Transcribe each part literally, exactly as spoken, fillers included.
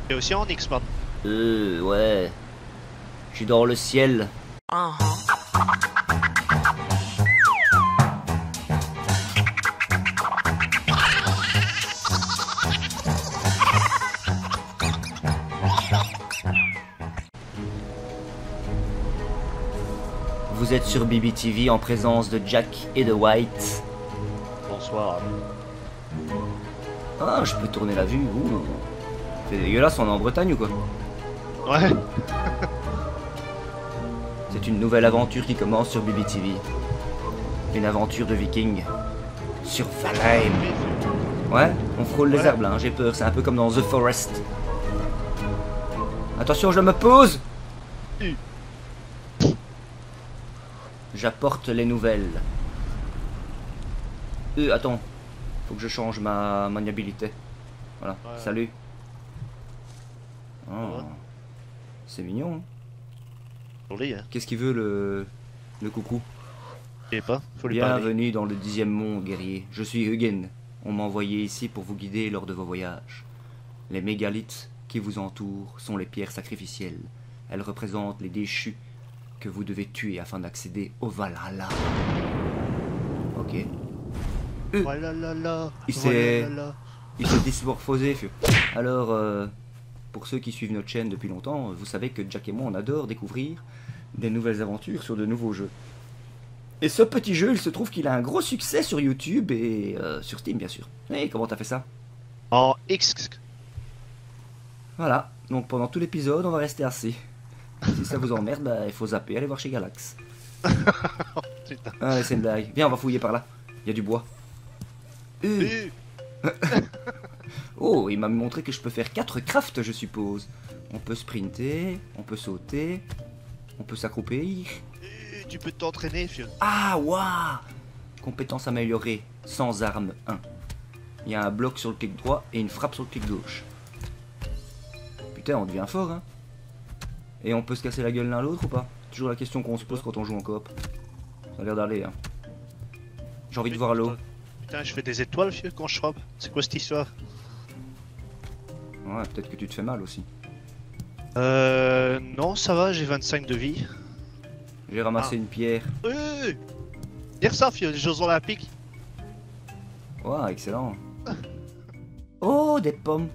T'es aussi en X, man. Euh, ouais. Je suis dans le ciel. Vous êtes sur B B T V en présence de Jack et de White. Bonsoir. Ah, je peux tourner la vue. Ouh. C'est dégueulasse, on est en Bretagne ou quoi? Ouais. C'est une nouvelle aventure qui commence sur B B T V. Une aventure de viking. Sur Valheim. Ouais, on frôle les Ouais. arbres là, hein, j'ai peur, c'est un peu comme dans The Forest. Attention, je me pose. U. J'apporte les nouvelles. Euh, attends. Faut que je change ma maniabilité. Voilà, Ouais. salut. Oh. Ouais. C'est mignon. Hein. Joli, hein. Qu'est-ce qu'il veut le... le coucou? Je sais pas, faut lui parler. Bienvenue dans le dixième monde, guerrier. Je suis Hugin. On m'a envoyé ici pour vous guider lors de vos voyages. Les mégalithes qui vous entourent sont les pierres sacrificielles. Elles représentent les déchus que vous devez tuer afin d'accéder au Valhalla. Ok. Euh, Voilà là là. Il voilà s'est- là là. Il s'est dysmorphosé, fieu. Alors, euh, pour ceux qui suivent notre chaîne depuis longtemps, vous savez que Jack et moi, on adore découvrir des nouvelles aventures sur de nouveaux jeux. Et ce petit jeu, il se trouve qu'il a un gros succès sur YouTube et euh, sur Steam, bien sûr. Et comment t'as fait ça? En X. Voilà, donc pendant tout l'épisode, on va rester assis. Si ça vous emmerde, bah, il faut zapper, aller voir chez Galax. Putain. Allez, c'est une blague. Viens, on va fouiller par là. Il y a du bois. Euh, U. Oh, il m'a montré que je peux faire quatre crafts, je suppose. On peut sprinter, on peut sauter, on peut s'accroupir. U, Tu peux t'entraîner, fieu. Ah, waouh! Compétence améliorée, sans arme un. Il y a un bloc sur le clic droit et une frappe sur le clic gauche. Putain, on devient fort, hein. Et on peut se casser la gueule l'un l'autre ou pas? Toujours la question qu'on se pose quand on joue en coop. Ça a l'air d'aller, hein. J'ai envie de voir l'eau. Putain, je fais des étoiles, fieu, quand je frappe. C'est quoi cette histoire? Ouais, peut-être que tu te fais mal aussi. Euh. Non, ça va, j'ai vingt-cinq de vie. J'ai ramassé Ah. une pierre. Euh. Dire ça, fieu, les Jeux Olympiques. Waouh, excellent. Oh, des pommes.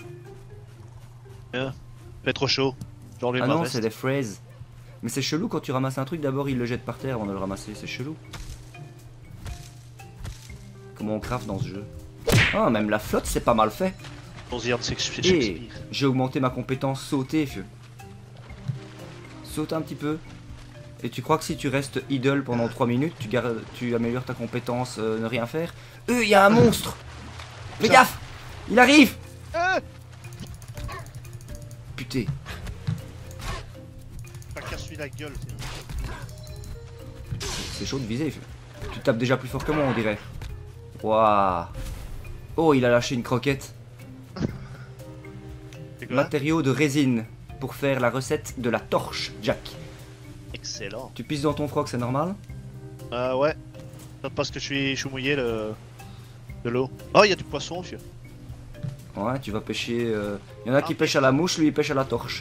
Fait trop chaud. Genre les Ah non, veste. c'est des fraises. Mais c'est chelou quand tu ramasses un truc, d'abord il le jette par terre avant de le ramasser, c'est chelou. Comment on craft dans ce jeu? Ah, même la flotte, c'est pas mal fait. On-y, on sait que je suis Et Shakespeare. j'ai augmenté ma compétence sauter, fieu. Saute un petit peu. Et tu crois que si tu restes idle pendant trois minutes, tu, gardes, tu améliores ta compétence euh, ne rien faire? Euh, il y a un monstre! Fais Putain. gaffe! Il arrive! Euh. Putain. T'as cassé la gueule, fieu. C'est chaud de viser, fieu. Tu tapes déjà plus fort que moi, on dirait. Waouh! Oh, il a lâché une croquette. C'est quoi? Matériaux de résine pour faire la recette de la torche, Jack. Excellent. Tu pisses dans ton froc, c'est normal? Euh, ouais. Pas parce que je suis, je suis mouillé le... de l'eau. Oh, il y a du poisson, fieu. Ouais, tu vas pêcher. Il euh... y en a qui Ah, pêchent à la mouche, lui il pêche à la torche.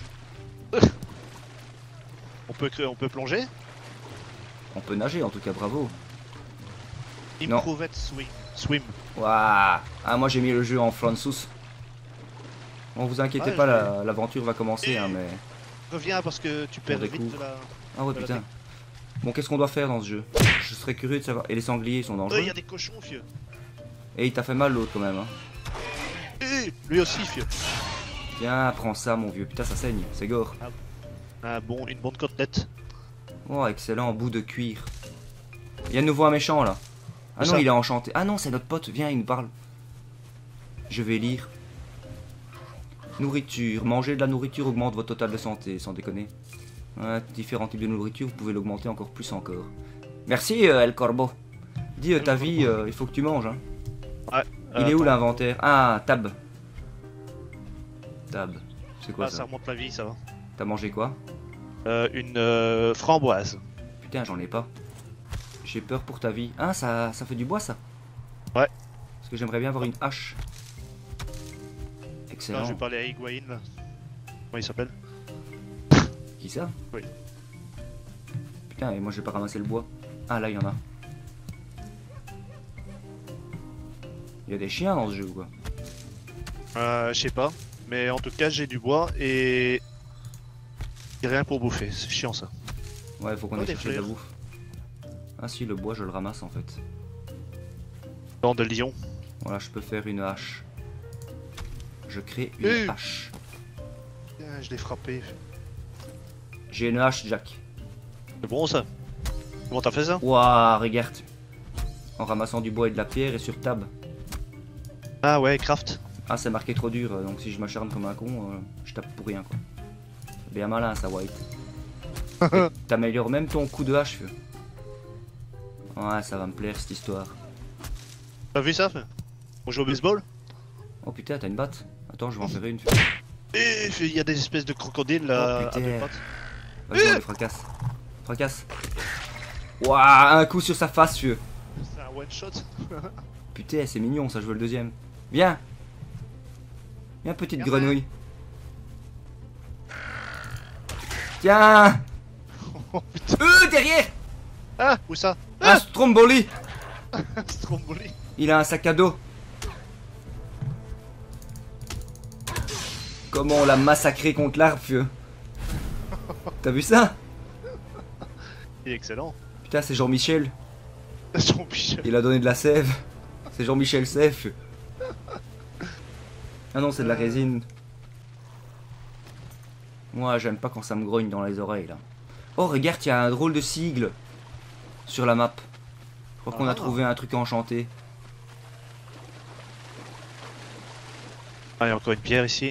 On peut, cré- on peut plonger? On peut nager en tout cas, bravo. Non. Improved swim. Swim. Waouh! Ah, moi j'ai mis le jeu en français. Bon, vous inquiétez Ouais, pas, je la- l'aventure va commencer, hein, mais. Reviens parce que tu perds vite découvre. de la... Ah ouais, de la putain. tech. Bon, qu'est-ce qu'on doit faire dans ce jeu? Je serais curieux de savoir. Et les sangliers ils sont Euh, dangereux. il y a des cochons, fieu. Et il t'a fait mal l'autre quand même, hein. Eh, lui aussi, fieu. Tiens, prends ça, mon vieux. Putain, ça saigne, c'est gore. Un bon, une bonne côtelette. Oh, excellent, bout de cuir. Il y a de nouveau un méchant là. Ah Où non, ça? il est enchanté. Ah non, c'est notre pote, viens, il nous parle. Je vais lire. Nourriture. Manger de la nourriture augmente votre total de santé, sans déconner. Ouais, différents types de nourriture, vous pouvez l'augmenter encore plus encore. Merci, euh, El Corbeau. Dis, euh, ta vie, euh, il faut que tu manges. Hein. Ouais. Il est où l'inventaire? Ah, tab. Tab. C'est quoi Ah, ça ça? remonte la vie, ça va. T'as mangé quoi? Euh, une euh, framboise. Putain, j'en ai pas. J'ai peur pour ta vie. Ah, ça, ça fait du bois, ça? Ouais. Parce que j'aimerais bien avoir une hache. Non, Excellent. je vais parler à Higuain, là. Comment il s'appelle? Qui ça? Oui. Putain, et moi j'ai pas ramassé le bois. Ah là, il y en a. Il y a des chiens dans ce jeu ou quoi? Euh, je sais pas. Mais en tout cas, j'ai du bois et... et rien pour bouffer. C'est chiant ça. Ouais, faut qu'on Oh, aille des chercher de la fleurs. bouffe. Ah si, le bois je le ramasse en fait. Bande de lion. Voilà, je peux faire une hache. Je crée une Euh. hache. Putain, je l'ai frappé. J'ai une hache, Jack. C'est bon ça. Comment t'as fait ça? Ouah, regarde. En ramassant du bois et de la pierre et sur tab. Ah ouais, craft. Ah, c'est marqué trop dur, donc si je m'acharne comme un con, euh, je tape pour rien quoi. C'est bien malin ça, White. Et t'améliores même ton coup de hache, feu. Ouais, ça va me plaire cette histoire. T'as vu ça? On joue au baseball? Oh putain, t'as une batte? Attends, je vais en faire une. Et il y a des espèces de crocodiles là Oh, à putain. deux pattes. Vas-y, on les fracasse. Fracasse. Ouah, un coup sur sa face, vieux. C'est un one shot. Putain, c'est mignon ça, je veux le deuxième. Viens. Viens, petite Viens, grenouille. Tiens. Oh putain. Euh, derrière. Ah, où ça? Un Stromboli. Stromboli. Il a un sac à dos. Comment on l'a massacré contre l'arbre, vieux. T'as vu ça? Il est excellent. Putain, c'est Jean-Michel. Jean-Michel. Il a donné de la sève. C'est Jean-Michel Sève. vieux. Ah non, c'est de la résine. Moi, j'aime pas quand ça me grogne dans les oreilles, là. Oh, regarde, il y a un drôle de sigle sur la map. Je crois qu'on a Ah. trouvé un truc enchanté. Ah, il y a encore une pierre ici.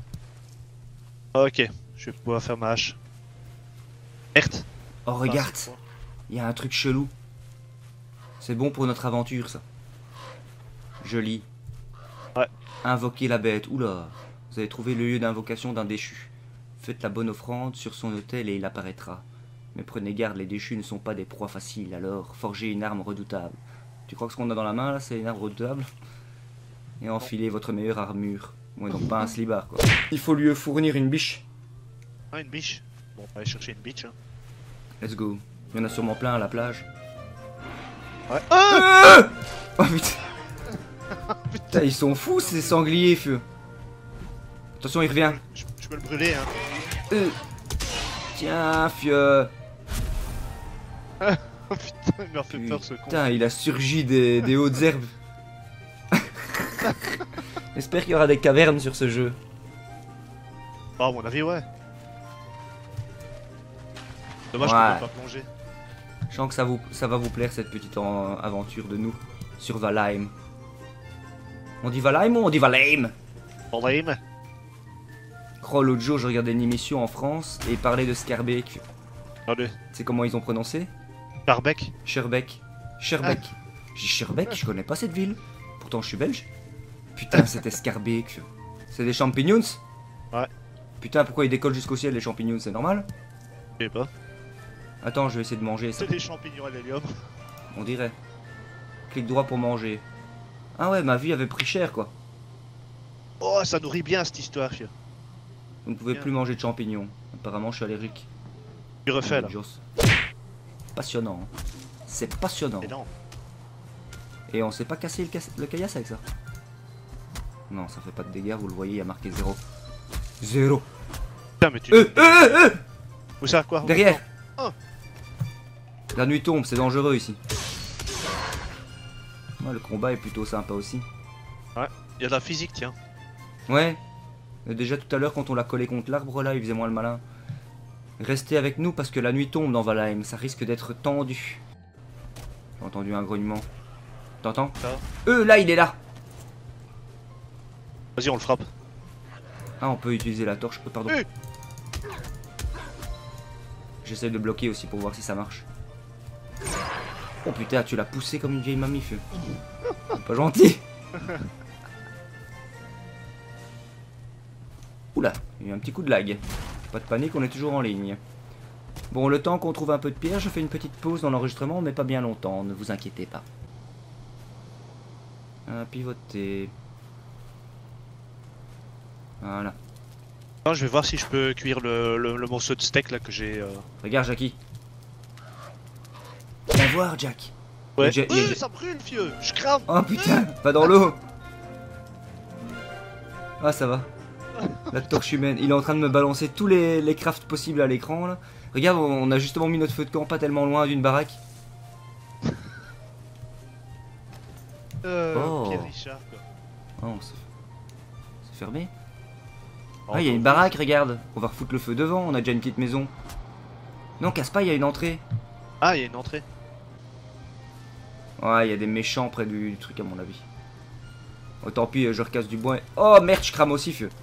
Ok, je vais pouvoir faire ma hache. Merde. Oh, regarde, Ah, c'est quoi? il y a un truc chelou. C'est bon pour notre aventure, ça. Je lis. Ouais. Invoquer la bête. Oula. Vous avez trouvé le lieu d'invocation d'un déchu. Faites la bonne offrande sur son autel et il apparaîtra. Mais prenez garde, les déchus ne sont pas des proies faciles, alors forgez une arme redoutable. Tu crois que ce qu'on a dans la main là, c'est une arme redoutable? Et enfilez votre meilleure armure. Ouais, donc pas un slibard quoi. Il faut lui fournir une biche. Ah, une biche. Bon, on va aller chercher une biche. Hein. Let's go. Il y en a sûrement plein à la plage. Ouais. Ah Oh putain. Putain, ils sont fous ces sangliers, feu. Attention, il revient. je, je peux le brûler, hein. Euh. Tiens, fieu. Oh putain, il m'a fait peur ce con. Putain, il a surgi des, des hautes herbes. J'espère qu'il y aura des cavernes sur ce jeu. Ah, à mon avis, ouais. Dommage Ouais. qu'on peut pas plonger. Je sens que ça, vous, ça va vous plaire cette petite en- aventure de nous sur Valheim. On dit Valheim ou on dit Valheim? Problème. Oh, l'autre jour, je regardais une émission en France et ils parlaient de Scarbeck. Allez. Tu sais comment ils ont prononcé? Barbec. Scherbeck. Scherbeck. J'ai dit Scherbeck, je connais pas cette ville. Pourtant, je suis belge. Putain, c'était Scarbeck. C'est des champignons? Ouais. Putain, pourquoi ils décollent jusqu'au ciel les champignons? C'est normal? Je sais pas. Attends, je vais essayer de manger ça. C'est des champignons à l'hélium. On dirait. Clic droit pour manger. Ah ouais, ma vie avait pris cher quoi. Oh, ça nourrit bien cette histoire, fieu. Vous ne pouvez Bien. plus manger de champignons. Apparemment, je suis allergique. Tu refais là. Joss. Passionnant. hein. C'est passionnant. Et non. Et on s'est pas cassé le, cas- le caillasse avec ça. Non, ça fait pas de dégâts, vous le voyez, il y a marqué zéro. Zéro. Putain, mais tu. Euh, euh, euh, euh Où ça, quoi? Derrière. Oh. La nuit tombe, c'est dangereux ici. Ouais, le combat est plutôt sympa aussi. Il y a de la physique, tiens. Ouais. Et déjà tout à l'heure, quand on l'a collé contre l'arbre là, il faisait moins le malin. Restez avec nous parce que la nuit tombe dans Valheim, ça risque d'être tendu. J'ai entendu un grognement. T'entends? Ça. Euh, là, il est là. Vas-y, on le frappe. Ah, on peut utiliser la torche. Euh, pardon. Euh. J'essaie de bloquer aussi pour voir si ça marche. Oh putain, tu l'as poussé comme une vieille mamie, feu. Pas gentil. Oula, il y a eu un petit coup de lag. Pas de panique, on est toujours en ligne. Bon, le temps qu'on trouve un peu de pierre, je fais une petite pause dans l'enregistrement, mais pas bien longtemps, ne vous inquiétez pas. Ah, pivoter. Voilà. Non, je vais voir si je peux cuire le, le, le morceau de steak là que j'ai. Euh... Regarde, Jackie. Viens voir, Jack. Ouais. Il y a- il y a- Euh, ça brûle, vieux. Je crame. Oh putain, pas dans l'eau. Ah, ça va. La torche humaine. Il est en train de me balancer tous les, les crafts possibles à l'écran là. Regarde, on a justement mis notre feu de camp pas tellement loin d'une baraque. Euh, Oh. Pierre Richard quoi. Oh, c'est c'est fermé. Oh, Ah, il y a non. une baraque, regarde. On va refoutre le feu devant, on a déjà une petite maison. Non, casse pas, il y a une entrée. Ah, il y a une entrée. Ouais, il y a des méchants près du, du truc à mon avis. Oh, tant pis, je recasse du bois. et- Oh merde, je crame aussi, feu.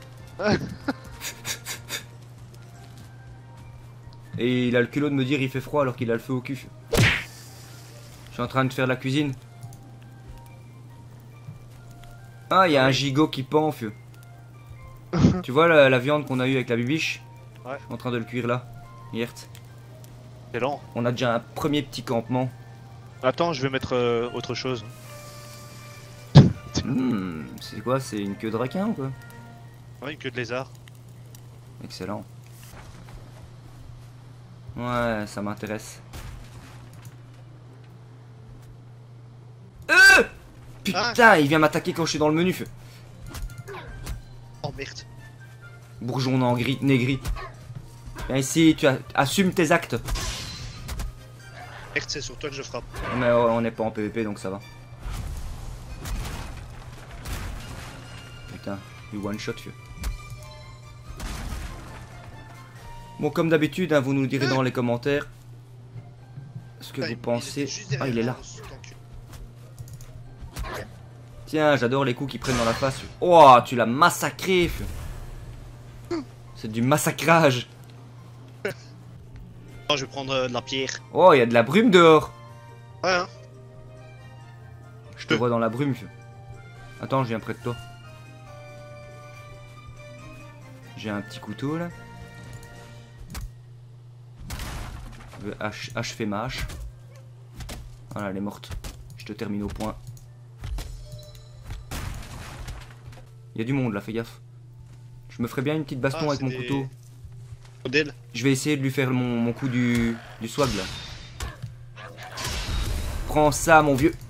Et il a le culot de me dire il fait froid alors qu'il a le feu au cul. Feu. Je suis en train de faire la cuisine. Ah, il y a un gigot qui pend, feu. Tu vois la, la viande qu'on a eue avec la bibiche? Ouais. Je suis en train de le cuire là. Yert. C'est lent. On a déjà un premier petit campement. Attends, je vais mettre euh, autre chose. Hmm, c'est quoi? C'est une queue de requin ou quoi? Ouais, une queue de lézard. Excellent. Ouais, ça m'intéresse. Euh Putain, il vient m'attaquer quand je suis dans le menu. Feu. Oh merde. Bourgeon en gris, négri. Viens ici, tu as- assumes tes actes. Merde, c'est sur toi que je frappe. Mais ouais, on n'est pas en P V P donc ça va. Putain, du one shot, vieux. Bon, comme d'habitude, hein, vous nous direz dans les commentaires ce que Ah, vous il- pensez. il était juste Ah, il est là. derrière moi, ce tank. Tiens, j'adore les coups qui prennent dans la face. Oh, tu l'as massacré. Feu. C'est du massacrage. Oh, je vais prendre euh, de la pierre. Oh, il y a de la brume dehors. Ouais, hein. Je te vois dans la brume. Feu. Attends, je viens près de toi. J'ai un petit couteau là. Je veux ach- achever ma hache. Voilà, elle est morte. Je te termine au point. Il y a du monde là, fais gaffe. Je me ferais bien une petite baston Ah, avec c'est mon des- couteau. Odell. Je vais essayer de lui faire mon, mon coup du, du swag là. Prends ça, mon vieux.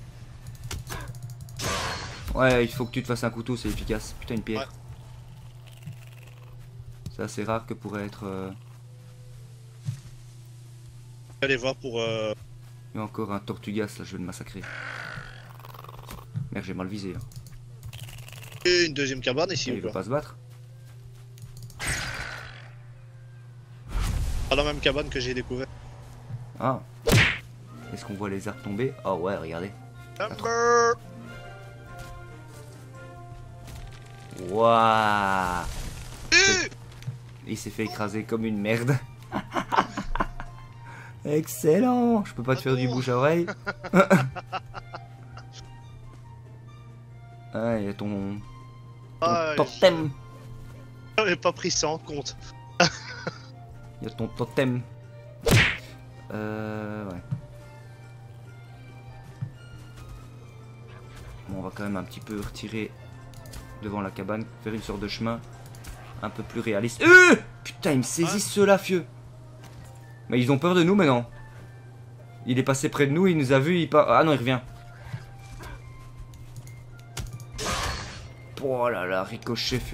Ouais, il faut que tu te fasses un couteau, c'est efficace. Putain, une pierre. Ouais. C'est assez rare que pourrait être. euh, Allez voir pour. Euh... Il y a encore un tortugas là, je vais le massacrer. Merde, j'ai mal visé. Là. Une deuxième cabane ici il ou veut quoi? pas se battre. Pas la même cabane que j'ai découvert. Ah. Est-ce qu'on voit les arbres tomber? Oh ouais, regardez. Amber. Waouh. Euh Il s'est fait écraser comme une merde. Excellent. Je peux pas te faire du bouche à oreille. Ah, il y a ton, ton Ah, totem. j'avais pas pris ça en compte. Il y a ton totem. Euh, ouais. Bon, on va quand même un petit peu retirer devant la cabane, faire une sorte de chemin un peu plus réaliste. Euh Putain, ils me saisissent ceux-là, fieux. Mais ils ont peur de nous maintenant. Il est passé près de nous, il nous a vus, il part. Ah non, il revient. Oh là là, ricochet, fieux.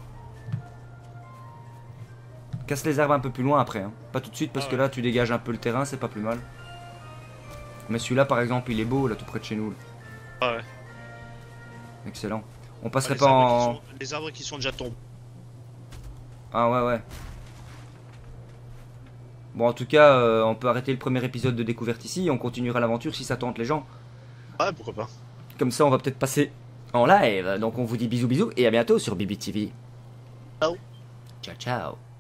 Casse les arbres un peu plus loin après, hein. Pas tout de suite parce Ah que ouais. là tu dégages un peu le terrain, c'est pas plus mal. Mais celui-là par exemple il est beau là tout près de chez nous. Là. Ah ouais. Excellent. On Ah, passerait les, pas arbres en... qui sont... les arbres qui sont déjà tombés. Ah ouais ouais. Bon en tout cas euh, on peut arrêter le premier épisode de découverte ici et on continuera l'aventure si ça tente les gens. Ouais, pourquoi pas. Comme ça on va peut-être passer en live. Donc on vous dit bisous bisous et à bientôt sur Bibi T V. Ciao. Ciao ciao.